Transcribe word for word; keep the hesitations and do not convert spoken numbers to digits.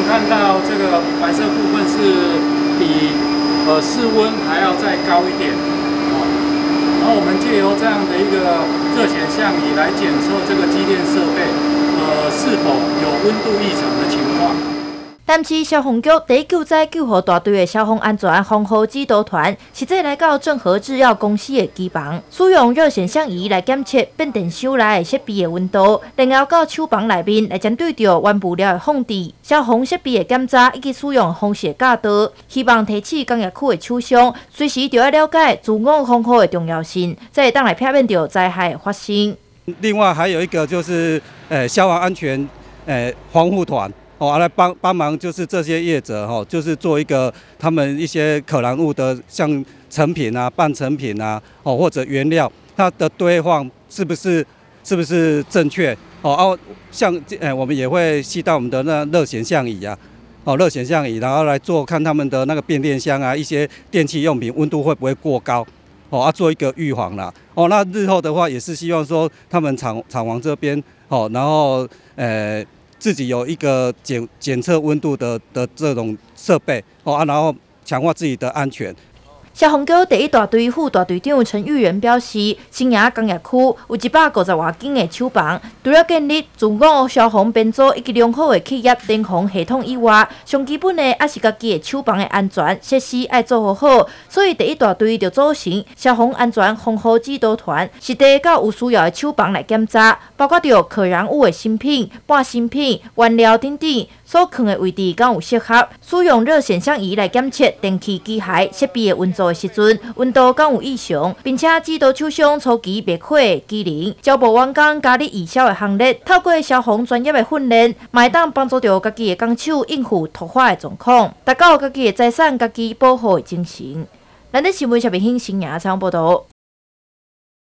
看到这个白色部分是比呃室温还要再高一点哦。然后我们借由这样的一个热显像仪来检测这个机电设备呃是否有温度异常的情况。 南市消防局第一救灾救护大队的消防安全防护指导团，实际来到正和制药公司的机房，使用热显像仪来检测变电箱内的设备的温度，然后到厂房内面来针对着原物料的放置、消防设备的检查以及使用方式的教导，希望提起工业区的厂商随时就要了解自我防护的重要性，才会当来避免着灾害的发生。 另外还有一个就是，呃，消防安全，呃，防护团。 哦，来帮帮忙，就是这些业者哈、哦，就是做一个他们一些可燃物的，像成品啊、半成品啊，哦或者原料，它的堆放是不是是不是正确？哦，哦，像呃，我们也会吸到我们的那热显像仪啊，哦，热显像仪，然后来做看他们的那个变电箱啊，一些电器用品温度会不会过高？哦，要做一个预防啦。哦，那日后的话也是希望说他们厂厂房这边，哦，然后呃。 自己有一个检检测温度的的这种设备哦啊，然后强化自己的安全。 消防局第一大队副大队长陈玉元表示，新营工业区有一百五十外间的厂房，除了建立自我消防编组以及良好的企业联防系统以外，上基本的也是家己的厂房的安全设施要做好好。所以第一大队就组成消防安全防护指导团，实地到有需要的厂房来检查，包括着可燃物的新品、半新品、原料等等，所放的位置敢有适合，使用热显像仪来检测电器机械设备的温度。 的时阵，温度敢有异常，并且指导厂商初期灭火的机能，招募员工加入义消的行列，透过消防专业的训练，嘛会当帮助着家己的工厂应付突发的状况，达到家己的财产家己保护的精神。咱的新闻小编新颖采访报道。